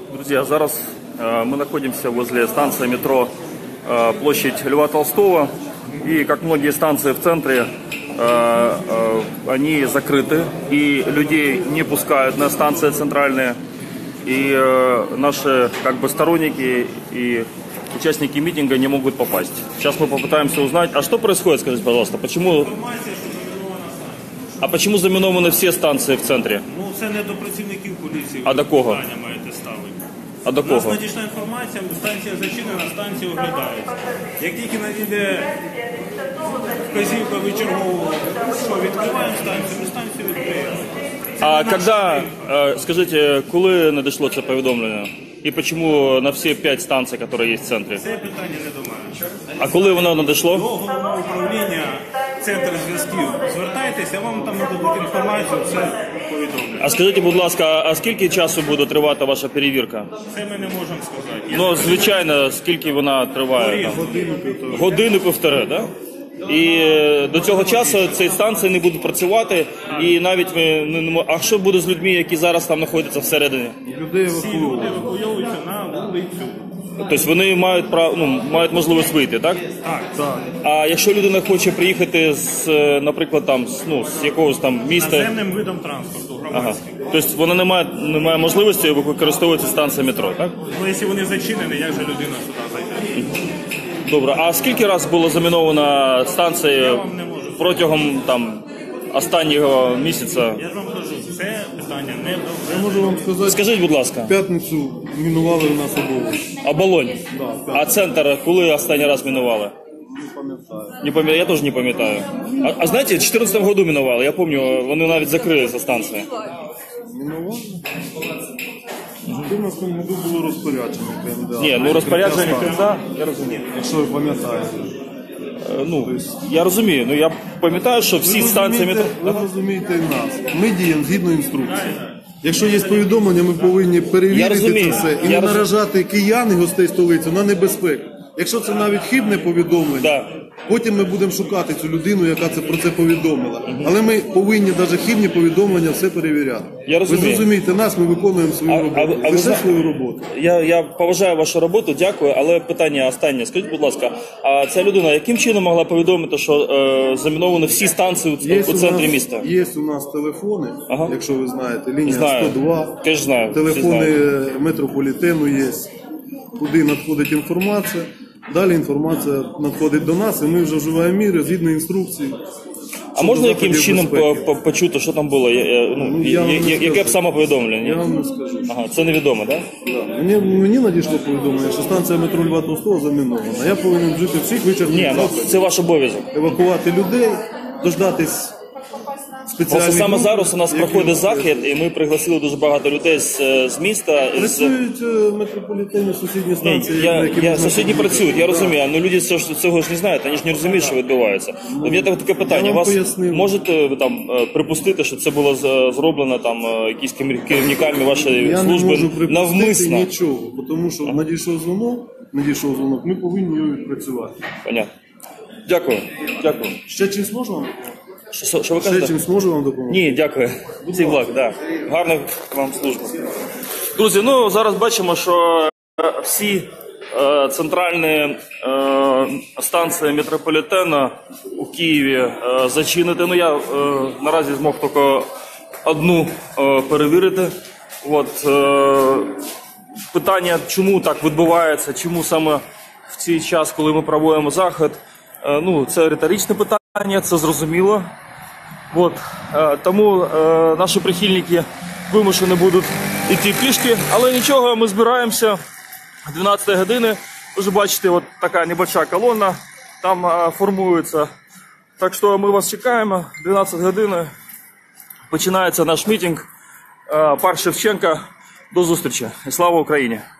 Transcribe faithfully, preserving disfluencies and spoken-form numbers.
Друзья, зараз э, мы находимся возле станции метро э, площадь Льва Толстого. И как многие станции в центре, э, э, они закрыты. И людей не пускают на станции центральные. И э, наши как бы сторонники и участники митинга не могут попасть. Сейчас мы попытаемся узнать, а что происходит, скажите, пожалуйста, почему... А почему замінованы всі станції в центрі? Ну, це не до працівників поліції. А до кого? Питання маєте ставити. А до У нас кого? надійшла інформація, станція зачинена, станція оглядається. Як тільки надійде вказівка вечіргового, що відкриваємо станцію, ми станцію відкриємо. А когда, скажите, коли надійшло це повідомлення? І чому на всі п'ять станцій, які є в центрі? Це питання не до мене. А коли воно надійшло? До головного управління Центр зв'язків звертайтеся, вам там нададуть інформацію, все повідомлять. А скажіть, будь ласка, а скільки часу буде тривати ваша перевірка? Це ми не можемо сказати. Ну, звичайно, скільки вона триває? Годину-півтори. Годину-півтори, так? І до цього часу ці станції не будуть працювати, і навіть ви не можемо... А що буде з людьми, які зараз там знаходяться всередині? Люди Всі люди евакуйовуються на вулицю. Тобто вони мають прав... ну, мають можливість вийти, так? Так, так. А якщо людина хоче приїхати з, наприклад, там, ну, з якогось там міста... Наземним видом транспорту, громадським. Ага. Тобто вона не має, не має можливості використовувати станцію метро, так? Ну, якщо вони зачинені, як же людина сюди зайде? Добре, а скільки разів було заміновано станції протягом там останнього місяця? Я ж вам кажу, це питання не до... Я можу вам сказати, Скажіть, будь ласка. в п'ятницю мінували у нас обов'язок. Оболонь? Да, а центр коли останній раз мінували? Не пам'ятаю. Не пам'ятаю, я теж не пам'ятаю. А, а знаєте, в дві тисячі чотирнадцятому году мінували, я пам'ятаю, вони навіть закрили ці станції. Мінували? В чотирнадцятому году було розпорядження КМДА. Ні, ну розпорядження КМДА, я розумію. Якщо ви пам'ятаєте. Е, Ну, я розумію, ну я пам'ятаю, що всі Ви станції метро... розумієте, ви розумієте і нас. Ми діємо згідно інструкції. Якщо є повідомлення, ми повинні Я перевірити розумію. це все і Я не роз- наражати киян і гостей столиці на небезпеку. Якщо це навіть хибне повідомлення, Да. потім ми будемо шукати цю людину, яка це про це повідомила. Але ми повинні навіть хибні повідомлення все перевіряти. Я розумію. Ви зрозумієте нас, ми виконуємо свою А- роботу. а- а ви Лише зна- свою роботу. Я, я поважаю вашу роботу, дякую, але питання останнє. Скажіть, будь ласка, а ця людина яким чином могла повідомити, що е, заміновані всі станції у, Є у центрі у нас, міста? Є у нас телефони, Ага. якщо ви знаєте, лінія Знаю. сто два, Теж знаю. всі телефони знають. метрополітену є, куди надходить інформація. Далі інформація надходить до нас, і ми вже вживаємо міри згідно інструкції. А можна заходів якимсь чином безпеки. по- по- почути, що там було? Я- я- Ну, Ну, я- я вам я- не яке б скажу. саме повідомлення? Я вам не скажу. Ага, це невідомо, так? Да. Мені, мені надійшло повідомлення, що станція метро Льва Толстого замінована. Я повинен вжити всіх вичерпних Ні, ну заходів, це ваш обов'язок. евакувати людей, дождатись спеціальних Просто саме груп, зараз у нас які проходить захід, і ми пригласили дуже багато людей з, з міста. З... Працюють е, метрополітені сусідні Ні, станції, я, на які я можна сусідні під'їхати. працюють, я Да. розумію, але люди цього, ж- цього ж не знають, вони ж не розуміють, що відбувається. У мене таке таке питання, вам вас пояснив. можете ви там е, припустити, що це було з- зроблено там е, якісь керів- керівниками вашої Я не служби можу припустити навмисно? нічого, тому що надійшов дзвонок, надійшов дзвонок, ми повинні його відпрацювати. Понятно. Дякую. Дякую. Ще чимсь можу вам? Що, що ви Ще кажете? чимсь можу вам допомогти? Ні, дякую. Всіх благ, да. Гарних вам служб. Друзі, ну зараз бачимо, що е, всі е, центральні е, станції метрополітену у Києві е, зачинені. Ну я е, наразі змог тільки одну е, перевірити. От, е, питання, чому так відбувається, чому саме в цей час, коли ми проводимо захід, е, ну це риторичне питання, це зрозуміло. От, е, тому е, наші прихильники вимушені будуть йти пішки, але нічого, ми збираємося дванадцятої години. Ви вже бачите, от така небольша колона там е, формується. Так що ми вас чекаємо, дванадцята година, починається наш мітинг. Е, парк Шевченка, до зустрічі і слава Україні!